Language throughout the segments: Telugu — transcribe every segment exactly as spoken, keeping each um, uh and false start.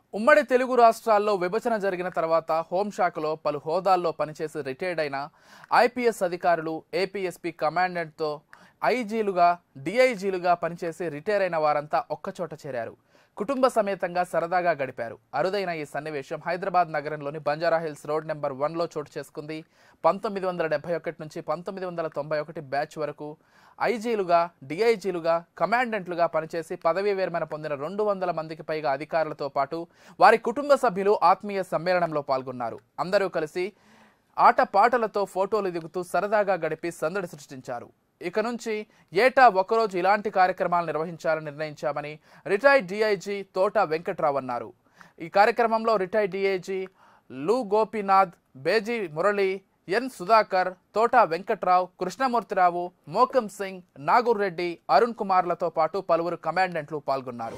ఉమ్మడి తెలుగు రాష్ట్రాల్లో విభజన జరిగిన తర్వాత హోంశాఖలో పలు హోదాల్లో పనిచేసి రిటైర్డ్ అయిన ఐపీఎస్ అధికారులు ఏపీఎస్పీ కమాండెంట్తో ఐజీలుగా డిఐజీలుగా పనిచేసి రిటైర్ అయిన వారంతా ఒక్కచోట చేరారు. కుటుంబ సమేతంగా సరదాగా గడిపారు. అరుదైన ఈ సన్నివేశం హైదరాబాద్ నగరంలోని బంజారాహిల్స్ రోడ్ నెంబర్ వన్లో చోటు చేసుకుంది. పంతొమ్మిది వందల డెబ్బై ఒకటి నుంచి పంతొమ్మిది వందల తొంభై ఒకటి బ్యాచ్ వరకు ఐజీలుగా డిఐజీలుగా కమాండెంట్లుగా పనిచేసి పదవీ విరమణ పొందిన రెండు వందల మందికి పైగా అధికారులతో పాటు వారి కుటుంబ సభ్యులు ఆత్మీయ సమ్మేళనంలో పాల్గొన్నారు. అందరూ కలిసి ఆట పాటలతో ఫోటోలు దిగుతూ సరదాగా గడిపి సందడి సృష్టించారు. ఇక నుంచి ఏటా ఒకరోజు ఇలాంటి కార్యక్రమాలు నిర్వహించాలని నిర్ణయించామని రిటైర్డ్ డిఐజీ తోట వెంకట్రావు అన్నారు. ఈ కార్యక్రమంలో రిటైర్డ్ డిఐజీ లు గోపీనాథ్, బేజీ మురళి, ఎన్ సుధాకర్, తోట వెంకట్రావు, కృష్ణమూర్తిరావు, మోకం సింగ్, నాగూర్ రెడ్డి, అరుణ్ కుమార్లతో పాటు పలువురు కమాండెంట్లు పాల్గొన్నారు.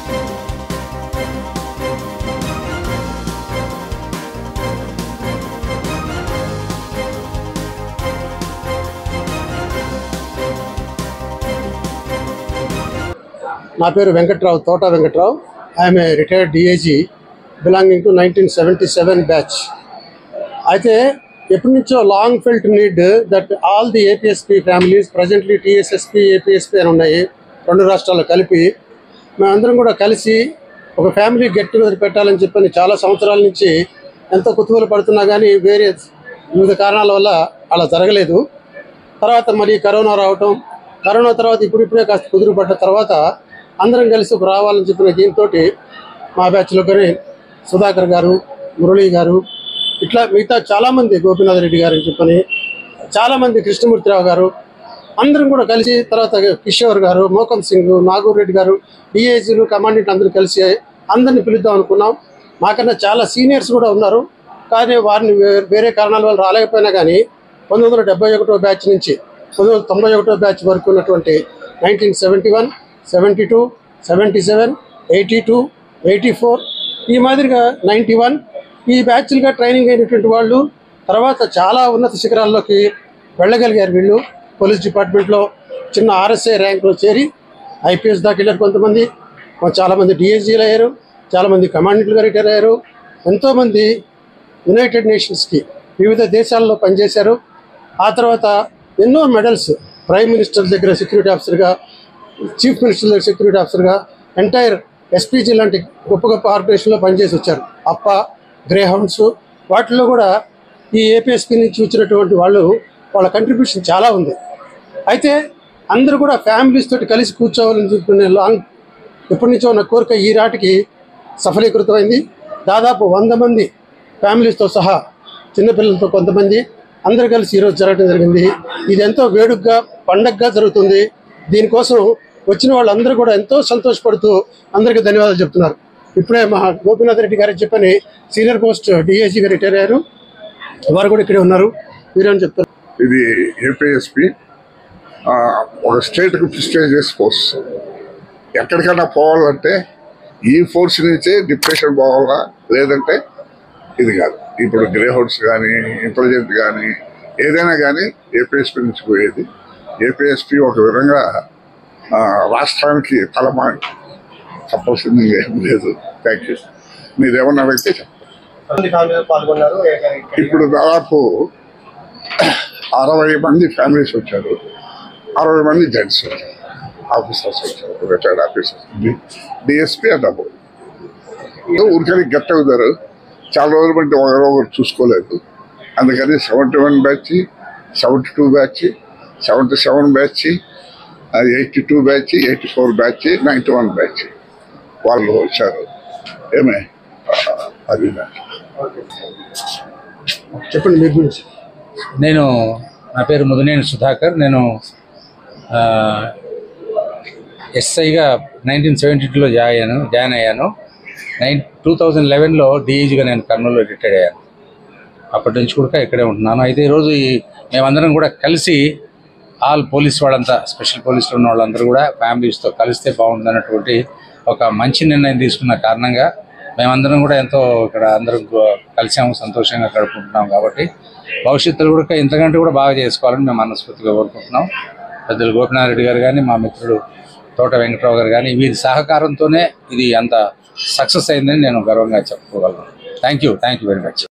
నా పేరు Venkatrao, Thota Venkatrao. I'm a retired DIG belonging to nineteen seventy seven batch. అయితే ఎప్పటి నుంచో long felt need that all the APSP families presently TSSP APSP అని ఉన్నాయి, రెండు రాష్ట్రాలు కలిపి. మేమందరం కూడా కలిసి ఒక ఫ్యామిలీ గెట్ టుగెదర్ పెట్టాలని చెప్పని చాలా సంవత్సరాల నుంచి ఎంతో కుతూహల పడుతున్నా కానీ వేరే వివిధ కారణాల వల్ల అలా జరగలేదు. తర్వాత మరి కరోనా రావటం, కరోనా తర్వాత ఇప్పుడిప్పుడే కాస్త కుదురుపడ్డ తర్వాత అందరం కలిసి రావాలని చెప్పిన దీంతో మా బ్యాచ్లో కానీ సుధాకర్ గారు, మురళి గారు, ఇట్లా మిగతా చాలామంది, గోపీనాథ్ రెడ్డి గారు అని చెప్పని చాలామంది, కృష్ణమూర్తిరావు గారు, అందరం కూడా కలిసి, తర్వాత కిషోర్ గారు, మోకం సింగ్, నాగూర్ రెడ్డి గారు, డిఐజీలు, కమాండెంట్ అందరూ కలిసి అందరిని పిలుద్దాం అనుకున్నాం. మాకన్నా చాలా సీనియర్స్ కూడా ఉన్నారు, కానీ వారిని వేరే కారణాల వల్ల రాలేకపోయినా కానీ పంతొమ్మిది వందల డెబ్బై ఒకటో బ్యాచ్ నుంచి పంతొమ్మిది వందల తొంభై ఒకటో బ్యాచ్ వరకు ఉన్నటువంటి nineteen seventy one seventy two seventy seven eighty two eighty four ఈ మాదిరిగా నైంటీ వన్ ఈ బ్యాచ్లుగా ట్రైనింగ్ అయినటువంటి వాళ్ళు తర్వాత చాలా ఉన్నత శిఖరాల్లోకి వెళ్ళగలిగారు. వీళ్ళు పోలీస్ డిపార్ట్మెంట్లో చిన్న ఆర్ఎస్ఐ ర్యాంక్లో చేరి ఐపీఎస్ దాకా వెళ్ళారు. కొంతమంది చాలామంది డిఐజీలు అయ్యారు, చాలామంది కమాండెంట్లుగా రిటైర్ అయ్యారు. ఎంతోమంది యునైటెడ్ నేషన్స్కి వివిధ దేశాల్లో పనిచేశారు. ఆ తర్వాత ఎన్నో మెడల్స్, ప్రైమ్ మినిస్టర్ దగ్గర సెక్యూరిటీ ఆఫీసర్గా, చీఫ్ మినిస్టర్ దగ్గర సెక్యూరిటీ ఆఫీసర్గా, ఎంటైర్ ఎస్పీజీ లాంటి గొప్ప గొప్ప ఆర్గనైజేషన్లో పనిచేసి వచ్చారు. అప్ప, గ్రే హౌండ్స్, వాటిల్లో కూడా ఈ ఏపీఎస్పీ నుంచి వచ్చినటువంటి వాళ్ళు వాళ్ళ కంట్రిబ్యూషన్ చాలా ఉంది. అయితే అందరూ కూడా ఫ్యామిలీస్ తోటి కలిసి కూర్చోవాలని చెప్పిన లాంగ్ ఎప్పటి నుంచో ఉన్న కోరిక ఈ రాటికి సఫలీకృతమైంది. దాదాపు వంద మంది ఫ్యామిలీస్తో సహా చిన్నపిల్లలతో కొంతమంది అందరూ కలిసి ఈరోజు జరగడం జరిగింది. ఇది ఎంతో వేడుకగా, పండగగా జరుగుతుంది. దీనికోసం వచ్చిన వాళ్ళందరూ కూడా ఎంతో సంతోషపడుతూ అందరికీ ధన్యవాదాలు చెప్తున్నారు. ఇప్పుడే మా గోపీనాథ్ రెడ్డి గారు చెప్పని సీనియర్ పోస్ట్ డిఐజీగా రిటైర్ అయ్యారు, వారు కూడా ఇక్కడే ఉన్నారు. మీరేమని చెప్తారు? ఇది ఏపీఎస్పీ ఒక స్టేట్కి ప్రిస్టేజియస్ ఫోర్స్. ఎక్కడికైనా పోవాలంటే ఈ ఫోర్స్ నుంచే డిప్రెషన్ పోవాలా, లేదంటే ఇది కాదు. ఇప్పుడు గ్రే హౌడ్స్ కానీ, ఇంటెలిజెంట్ కానీ, ఏదైనా కానీ ఏపీఎస్పీ నుంచి పోయేది. ఏపీఎస్పీ ఒక విధంగా రాష్ట్రానికి తలమా చెప్పాల్సింది ఏం లేదు. Thank you. మీరేమన్నా అడిగితే చెప్పండి. ఇప్పుడు దాదాపు అరవై మంది ఫ్యామిలీస్ వచ్చారు, అరవై మంది జెంట్స్ వచ్చారు, ఆఫీసర్స్ వచ్చారు, retired officers, DSP and above. ఊరికని గెట్ అవుతారు. చాలా రోజుల బట్టి ఒకరు ఒకరు చూసుకోలేదు. అందుకని seventy one batch, seventy two batch, seventy seven batch, eighty two batch, eighty four batch, ninety one batch వాళ్ళు వచ్చారు. ఏమే అది చెప్పండి మీ గురించి. నేను, నా పేరు ముదినేని సుధాకర్. నేను ఎస్ఐగా నైన్టీన్ సెవెంటీ టూలో జాయిన్ అయ్యాను జాయిన్ అయ్యాను నైన్ టూ థౌజండ్ లెవెన్లో డిఐజీగా నేను కర్నూలులో రిటైర్డ్ అయ్యాను. అప్పటి నుంచి కూడా ఇక్కడే ఉంటున్నాను. అయితే ఈరోజు ఈ మేమందరం కూడా కలిసి, ఆల్ పోలీస్ వాళ్ళంతా, స్పెషల్ పోలీసులు ఉన్న వాళ్ళందరూ కూడా ఫ్యామిలీస్తో కలిస్తే బాగుంటుంది అన్నటువంటి ఒక మంచి నిర్ణయం తీసుకున్న కారణంగా మేమందరం కూడా ఎంతో ఇక్కడ అందరం కలిసాము, సంతోషంగా గడుపుకుంటున్నాం. కాబట్టి భవిష్యత్తులో కూడా ఇంతకంటే కూడా బాగా చేసుకోవాలని మేము మనస్ఫూర్తిగా కోరుకుంటున్నాం. పెద్దలు గోపీనాథ్ రెడ్డి గారు కానీ, మా మిత్రుడు తోట వెంకట్రావు గారు కానీ, వీరి సహకారంతోనే ఇది అంత సక్సెస్ అయిందని నేను గర్వంగా చెప్పుకోగలను. Thank you thank you very much.